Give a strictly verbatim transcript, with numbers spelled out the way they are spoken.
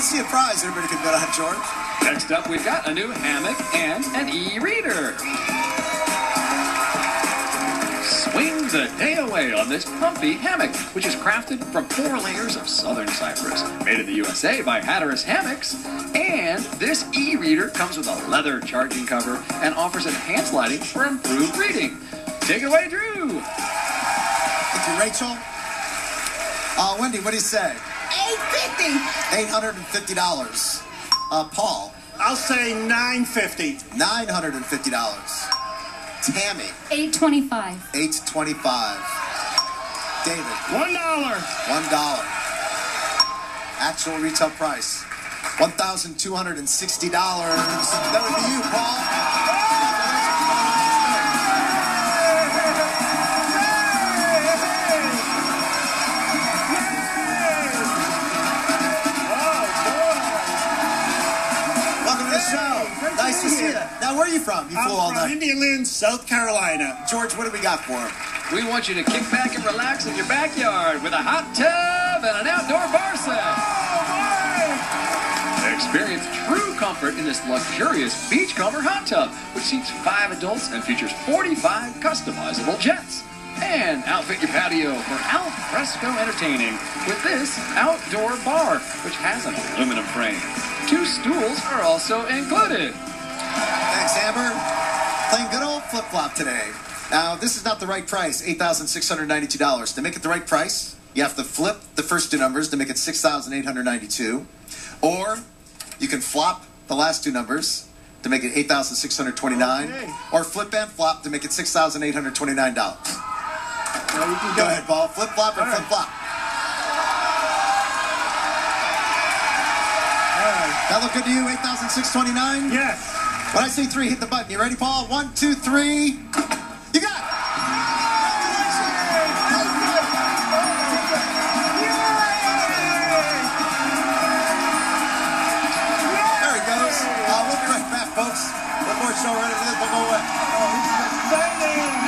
What's the prize everybody can bet on, George? Next up, we've got a new hammock and an e-reader. Swing the day away on this comfy hammock, which is crafted from four layers of southern cypress, made in the U S A by Hatteras Hammocks. And this e-reader comes with a leather charging cover and offers enhanced lighting for improved reading. Take it away, Drew. Thank you, Rachel. Uh, Wendy, what do you say? eight fifty. eight hundred fifty dollars. Uh, Paul? I'll say nine fifty. nine hundred fifty dollars. Tammy? eight twenty-five. eight twenty-five. David? One dollar. One dollar. Actual retail price, one thousand two hundred sixty dollars. That would be you, Paul. Welcome to the show. Nice to see you. Now, where are you from? You flew all I'm from night. Indian Lands, South Carolina. George, what do we got for him? We want you to kick back and relax in your backyard with a hot tub and an outdoor bar set. Experience true comfort in this luxurious Beachcomber hot tub, which seats five adults and features forty-five customizable jets. And outfit your patio for al fresco entertaining with this outdoor bar, which has an aluminum frame. Two stools are also included. Thanks, Amber. Playing good old flip-flop today. Now, this is not the right price, eight thousand six hundred ninety-two dollars. To make it the right price, you have to flip the first two numbers to make it six thousand eight hundred ninety-two dollars. Or you can flop the last two numbers to make it eight thousand six hundred twenty-nine dollars. Okay. Or flip and flop to make it six thousand eight hundred twenty-nine dollars. Well, you can go, go ahead, Paul. Flip-flop and flip-flop. Right. That look good to you, eight thousand six hundred twenty-nine dollars? Yes. When I say three, hit the button. You ready, Paul? One, two, three. You got it. There he goes. Uh, we'll be right back, folks. One more show right after this. Don't go away. Oh, this is exciting.